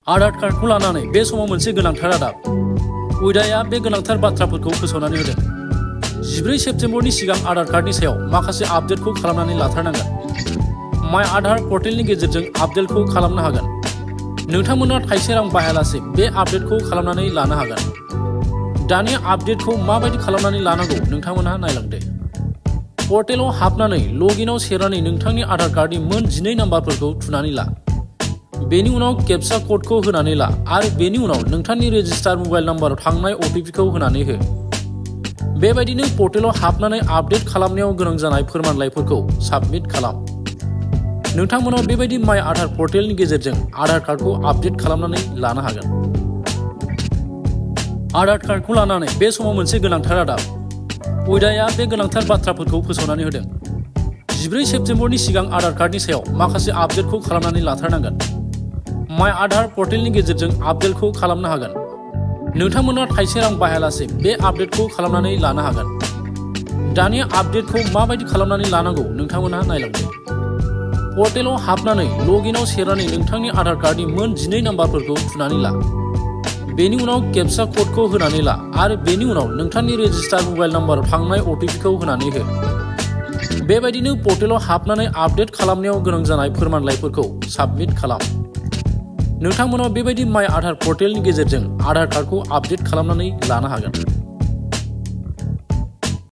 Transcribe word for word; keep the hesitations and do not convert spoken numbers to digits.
आधार कार्डखौ लानानै बे समाव मोनसे गोनांथार रादाब। उइदाया बे गोनांथार बाथ्राफोरखौ फोसावनानै होदों। जिब्रै सेप्तेम्बरनि सिगां आधार कार्डनि सायाव माखासे आपडेटखौ खालामनानै लाथारनांगोन। माय आधार पर्टेलनि गेजेरजों आपडेटखौ खालामनो हागोन। नोंथांमोना थाइसे रां बाहायालासे बे आपडेटखौ खालामनानै लानो हागोन। दानि आपडेटखौ माबायदि खालामनानै लानांगौ नोंथांमोनहा नायलांदो। पर्टेलाव हाबनानै लगइनआव सेरनानै नोंथांनि आधार कार्डनि मोन जिनै नाम्बारफोरखौ थुनानै ला। बेनि उनाव केपचा क'डखौ होनानै ला आरो बेनि उनाव नोंथांनि रेजिस्टार मबाइल नाम्बाराव थांनाय अटिपिखौ होनानै हो। बेबायदिनो पर्टेलाव हाबनानै आपडेट खालामनायाव गोनां जानाय फोरमानलाइफोरखौ साबमिट खालाम। नोंथांमोना बेबायदि माय आधार पर्टेलनि गेजेरजों आधार कार्डखौ आपडेट खालामनानै लानो हागोन। आधार कार्डखौ लानानै बे समाव मोनसे गोनांथार रादाब। उइदाया बे गोनांथार बाथ्राफोरखौ फोसावनानै होदों। जिब्रै सेप्तेम्बरनि सिगां आधार कार्डनि सायाव माखासे आपडेटखौ खालामनानै लाथारनांगोन। माय आधार पर्टेलनि गेजेरजों आपडेटखौ खालामनो हागोन। नोंथांमोना थाइसे रां बाहायालासे बे आपडेटखौ खालामनानै लानो हागोन। दानि आपडेटखौ माबायदि खालामनानै लानांगौ नोंथांमोनहा नायलांदो। पर्टेलाव हाबनानै लगइनआव सेरनानै नोंथांनि आधार कार्डनि मोन जिनै नाम्बारफोरखौ थुनानै ला। बेनि उनाव केपचा क'डखौ होनानै ला आरो बेनि उनाव नोंथांनि रेजिस्टार मबाइल नाम्बाराव थांनाय अटिपिखौ होनानै हो। बेबायदिनो पर्टेलाव हाबनानै आपडेट खालामनायाव गोनां जानाय फोरमानलाइफोरखौ साबमिट खालाम। नोंथांमोना बेबायदि माय आधार पर्टेलनि गेजेरजों आधार कार्डखौ आपडेट खालामनानै लानो हागोन।